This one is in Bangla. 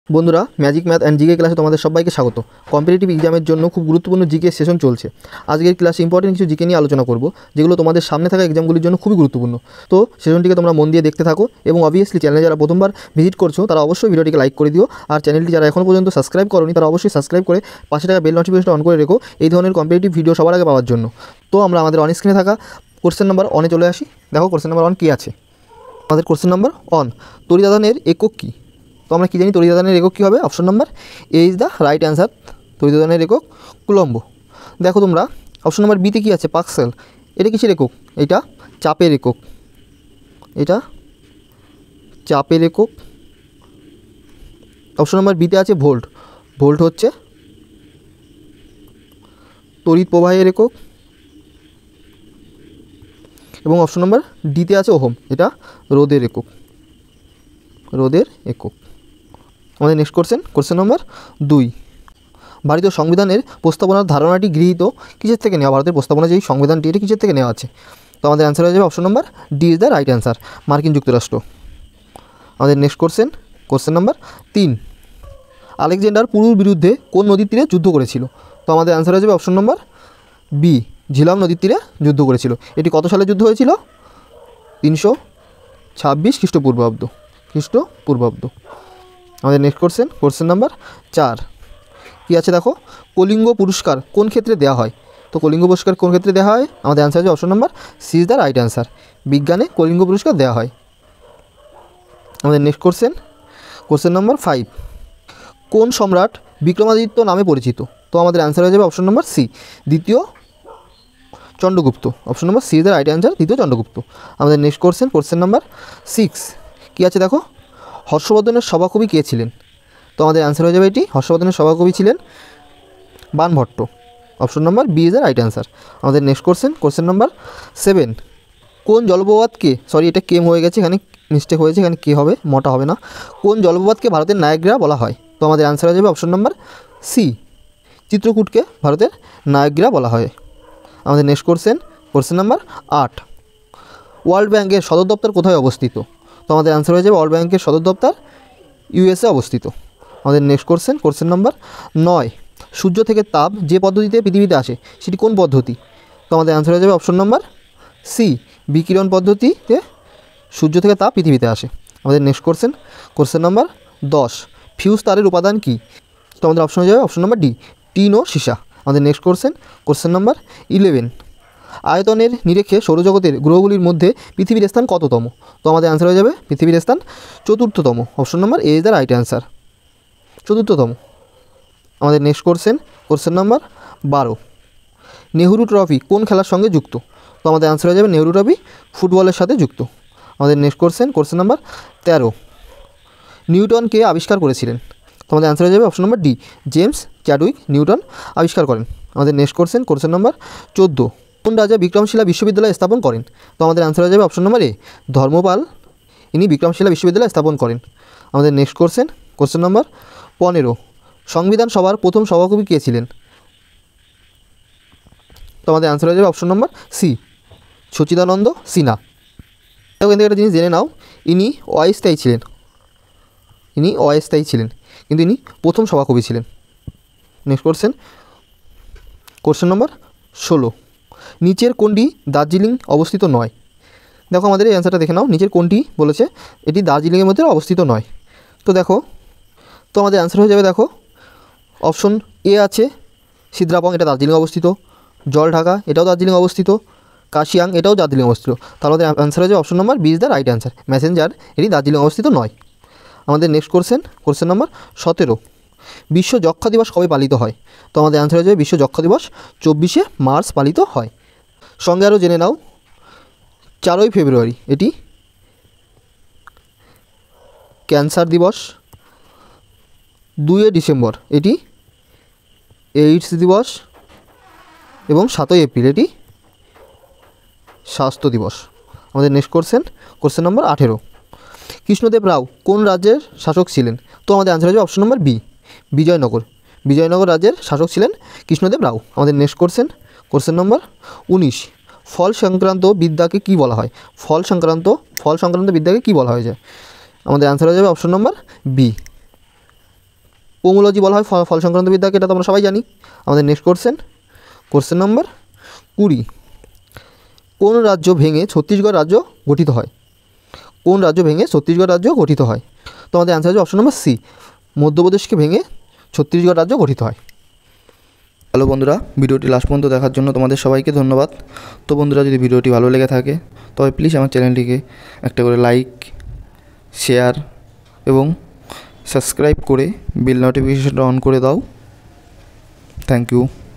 বন্ধুরা, ম্যাজিক ম্যাথ অ্যান্ড জিকে ক্লাসে তোমাদের সবাইকে স্বাগত। কম্পিটিটিভ এক্সামের জন্য খুব গুরুত্বপূর্ণ জিকে সেশন চলছে। আজকের ক্লাসে ইম্পর্টেন্ট কিছু জিকে নিয়ে আলোচনা করব, যেগুলো তোমাদের সামনে থাকা এক্সামগুলির জন্য খুবই গুরুত্বপূর্ণ। তো সেশনটিকে তোমরা মন দিয়ে দেখতে থাকো এবং অবভিয়াসলি চ্যানেলে যারা প্রথমবার ভিজিট করছো তারা অবশ্যই ভিডিওটিকে লাইক করে দিও, আর চ্যানেলটি যারা এখনও পর্যন্ত সাবস্ক্রাইব করোনি তারা অবশ্যই সাবস্ক্রাইব করে পাশে থাকা বেল নোটিফিকেশনটা অন করে রেখো এই ধরনের কম্পিটিটিভ ভিডিও সবার আগে পাওয়ার জন্য। তো আমরা আমাদের অন স্ক্রিনে থাকা কোশ্চেন নাম্বার অনে চলে আসি। দেখো কোশ্চেন নাম্বার অন কী আছে। আমাদের কোশ্চেন নাম্বার অন, তড়িদাদানের একক কী? তো আমরা কী জানি তড়িদাদানের একক কী হবে? Option number A is the right answer. তড়িদাদানের একক কুলম্ব। দেখো তোমরা অপশন নাম্বার বিতে কী আছে? পাস্কেল। এটা কিসের একক? এটা চাপের একক। এটা চাপের একক। অপশন নাম্বার বিতে আছে ভোল্ট। ভোল্ট হচ্ছে তড়িৎ প্রবাহের একক। এবং অপশন নাম্বার ডিতে আছে ওহম। এটা রোধের একক। রোধের একক। আমাদের নেক্সট কোশ্চেন নাম্বার 2। ভারতীয় সংবিধানের প্রস্তাবনার ধারণাটি গৃহীত কিসের থেকে নেওয়া? ভারতের প্রস্তাবনা যেই সংবিধানটি এটি কিসের থেকে নেওয়া আছে? তো আমাদের অ্যান্সার হয়ে যাবে option number D is the right answer, মার্কিন যুক্তরাষ্ট্র। আমাদের নেক্সট কোশ্চেন নাম্বার 3। আলেকজান্ডার পুরুর বিরুদ্ধে কোন নদীর তীরে যুদ্ধ করেছিল? তো আমাদের অ্যান্সার হয়ে যাবে অপশন নাম্বার বি, ঝিলাম নদীর তীরে যুদ্ধ করেছিল। এটি কত সালে যুদ্ধ হয়েছিল? 326 খ্রিস্টপূর্বাব্দ। আমাদের নেক্সট কোশ্চেন নাম্বার 4 কী আছে দেখো। কলিঙ্গ পুরস্কার কোন ক্ষেত্রে দেওয়া হয়? তো কলিঙ্গ পুরস্কার কোন ক্ষেত্রে দেওয়া হয়? আমাদের অ্যান্সার হচ্ছে option number C is the right answer, বিজ্ঞানে কলিঙ্গ পুরস্কার দেওয়া হয়। আমাদের নেক্সট কোশ্চেন নাম্বার 5। কোন সম্রাট বিক্রমাদিত্য নামে পরিচিত? তো আমাদের অ্যান্সার হয়ে যাবে অপশন নাম্বার সি, দ্বিতীয় Chandragupta. Option number C is the right answer, দ্বিতীয় চন্দ্রগুপ্ত। আমাদের নেক্সট কোশ্চেন নাম্বার 6 কী আছে দেখো। হর্ষবর্ধনের সভাকবি কে ছিলেন? তো আমাদের অ্যান্সার হয়ে যাবে এটি, হর্ষবর্ধনের সভাকবি ছিলেন Banabhatta. Option number B is the right answer. আমাদের নেক্সট কোশ্চেন নাম্বার 7। কোন জলপ্রপাতকে, সরি এটা কেম হয়ে গেছে, এখানে মিস্টেক হয়েছে, এখানে কে হবে, মটা হবে না। কোন জলপ্রপাতকে ভারতের নায়াগ্রা বলা হয়? তো আমাদের অ্যান্সার হয়ে যাবে অপশন নাম্বার সি, চিত্রকূটকে ভারতের নায়াগ্রা বলা হয়। আমাদের নেক্সট কোশ্চেন নাম্বার 8। ওয়ার্ল্ড ব্যাংকের সদর দপ্তর কোথায় অবস্থিত? তো আমাদের অ্যান্সার হয়ে যাবে ওয়ার্ল্ড ব্যাংকের সদর দপ্তর ইউএসএ অবস্থিত। আমাদের নেক্সট কোশ্চেন নাম্বার 9। সূর্য থেকে তাপ যে পদ্ধতিতে পৃথিবীতে আসে সেটি কোন পদ্ধতি? তো আমাদের অ্যান্সার হয়ে যাবে অপশন নাম্বার সি, বিকিরণ পদ্ধতিতে সূর্য থেকে তাপ পৃথিবীতে আসে। আমাদের নেক্সট কোশ্চেন নাম্বার 10। ফিউজ তারের উপাদান কী? তো আমাদের অপশন হয়ে যাবে অপশন নাম্বার ডি, টিন ও সীসা। আমাদের নেক্সট কোশ্চেন নাম্বার 11। আয়তনের নিরেখে সৌরজগতের গ্রহগুলির মধ্যে পৃথিবীর স্থান কততম? তো আমাদের অ্যান্সার হয়ে যাবে পৃথিবীর স্থান 4র্থতম। Option number A is the right answer, 4র্থতম। আমাদের next question number 12। Nehru trophy কোন খেলার সঙ্গে যুক্ত? তো আমাদের অ্যান্সার হয়ে যাবে নেহরু ট্রফি ফুটবলের সাথে যুক্ত। আমাদের নেক্সট কোশ্চেন নাম্বার 13। নিউটন কে আবিষ্কার করেছিলেন? তো আমাদের অ্যান্সার হয়ে যাবে option number D, James Chadwick neutron আবিষ্কার করেন। আমাদের নেক্সট কোশ্চেন নাম্বার 14। কোন রাজা বিক্রমশিলা বিশ্ববিদ্যালয় স্থাপন করেন? তো আমাদের অ্যান্সার হয়ে যাবে অপশন নাম্বার এ, ধর্মপাল, ইনি বিক্রমশিলা বিশ্ববিদ্যালয় স্থাপন করেন। আমাদের নেক্সট কোশ্চেন নাম্বার 15। সংবিধান সভার প্রথম সভাকবি কে ছিলেন? তো আমাদের অ্যান্সার হয়ে যাবে option number C, Sachchidananda Sinha. এখান থেকে একটা জিনিস জেনে নাও, ইনি অস্থায়ী ছিলেন, কিন্তু ইনি প্রথম সভাকবি ছিলেন। Next question number 16। নিচের কোনটি দার্জিলিং অবস্থিত নয়? দেখো আমাদের এই অ্যান্সারটা দেখে নাও, নিচের কোনটি বলেছে এটি দার্জিলিংয়ের মধ্যে অবস্থিত নয়। তো দেখো, তো আমাদের অ্যান্সার হয়ে যাবে দেখো অপশন এ আছে সিদ্রাপং, এটা দার্জিলিং অবস্থিত। জলঢাকা এটাও দার্জিলিং অবস্থিত। কাশিয়াং এটাও দার্জিলিং অবস্থিত। তাহলে আমাদের অ্যান্সার হয়ে যাবে option number B is the right answer, messenger, এটি দার্জিলিং অবস্থিত নয়। আমাদের নেক্সট কোশ্চেন নাম্বার 17। বিশ্ব যক্ষ্মা দিবস কবে পালিত হয়? তো আমাদের অ্যান্সার হয়ে যাবে বিশ্ব যক্ষ্মা দিবস 24শে মার্চ পালিত হয়। সঙ্গে আরও জেনে নাও 4ই ফেব্রুয়ারি এটি ক্যান্সার দিবস। 2 ডিসেম্বর এটি এইডস দিবস এবং 7ই এপ্রিল এটি স্বাস্থ্য দিবস। আমাদের next question number 18। Krishnadeva Rao কোন রাজ্যের শাসক ছিলেন? তো আমাদের অ্যান্সার হবে অপশন নাম্বার বি, বিজয়নগর রাজ্যের শাসক ছিলেন কৃষ্ণদেব রাও। আমাদের নেক্সট কোশ্চেন নাম্বার 19। ফল সংক্রান্ত বিদ্যাকে কী বলা হয়? ফল সংক্রান্ত বিদ্যাকে কী বলা হয়ে যায়? আমাদের অ্যান্সার হয়ে যাবে অপশন নাম্বার বি, পোমোলজি বলা হয় ফল সংক্রান্ত বিদ্যাকে, এটা তো আমরা সবাই জানি। আমাদের নেক্সট কোশ্চেন নাম্বার 20, কোন রাজ্য ভেঙে ছত্তিশগড় রাজ্য গঠিত হয়? কোন রাজ্য ভেঙে ছত্তিশগড় রাজ্য গঠিত হয়? তো আমাদের অ্যান্সার হচ্ছে অপশন নাম্বার সি, মধ্যপ্রদেশকে ভেঙে ছত্তিশগড় রাজ্য গঠিত হয়। হ্যালো বন্ধুরা, ভিডিওটি লাস্ট পর্যন্ত দেখার জন্য তোমাদের সবাইকে ধন্যবাদ। তো বন্ধুরা, যদি ভিডিওটি ভালো লেগে থাকে তবে প্লিজ আমার চ্যানেলটিকে একটা করে লাইক, শেয়ার এবং সাবস্ক্রাইব করে বেল নোটিফিকেশনটা অন করে দাও। Thank you.